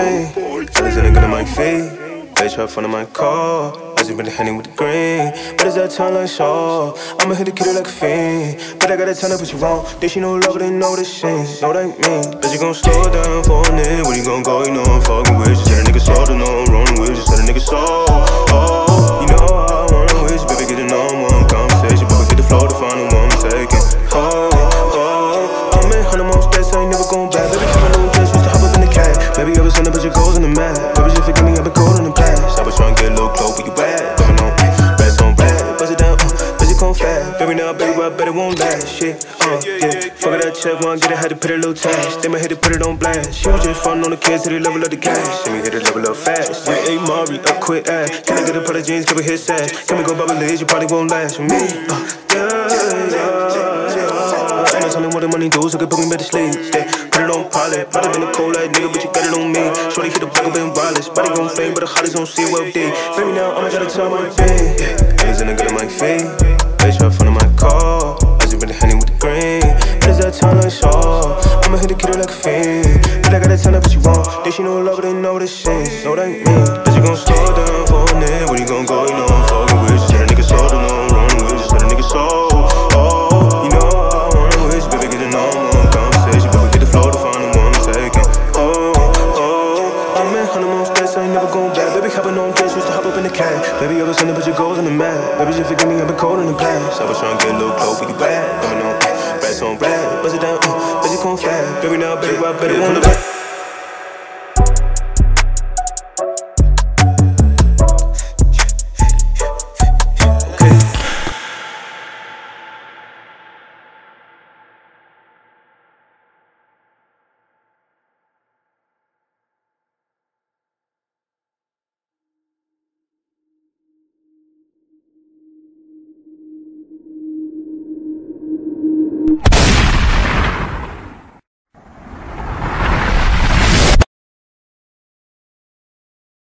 green. Fellas in the good on my feet. Bitch up front of my car. I just been handing with the green. But it's that time like Shaw. I'ma hit the kid like a fiend. But I gotta turn up what you wrong. Then she know love, they know the shit. Know what I mean? Bitch, you gon' slow down for a minute. When you gon' go, you know I'm fucking with you. Tell a nigga soft, know I'm rolling with you. Tell a nigga soft. Oh, you know how I wanna wish. Baby, get to know one conversation. But we get the flow to find the one I'm taking. I'm in 100 more steps, I ain't never going back. Baby, keep on just used to hop up in the cab. Baby, I was on the bitch, goes in the mat. Baby, just forgive me, I've been cold in the past. I was trying to get a little close, but you bad. Coming on, rats on rap, buzz it down, bitch, it gon' fat. Baby, now, baby, I bet it won't last. Shit, yeah. Fuck that check, wanna get it, had to put a little tax. Then I hit to put it on blast. She was just frontin' on the kids, hit the level of the cash. Then we hit the level up fast. Yeah, hey, Mari, up quick ass. Can I get a pair of jeans, give it his sash? Can we go by Belize, you probably won't last with me. Only more than money do, so could put me back to sleep. Yeah, put it on pilot. Might have been a cold like nigga, but you got it on me. Shorty hit the block up in wireless. Body gon' fame, but the hottest gon' see well deep. Baby, now I'ma gotta tell my thing. Niggas in the good of my feet. Bitch right front of my car. I just been handing with the green. But it's that time like Shaw. I'ma hit the kid like a fiend. But I gotta turn up what you want. Then she know love, but they know the shit. Know what I mean? Bitch, you gon' slow down for a minute. When you gon' go, you know I'm fucking with you. Tell a nigga soft, know I'm rolling with you. Tell a nigga soft. Baby, hopping on kids, used to hop up in the cab. Baby, I was in the bitch, goes in the mat. Baby, just forgive me, I've been cold in the past. I was trying to get a little close, but you bad. Coming on, rats on rap, buzz it down, bitch, it gon' fat. Baby, now, baby, I bet it won't look back.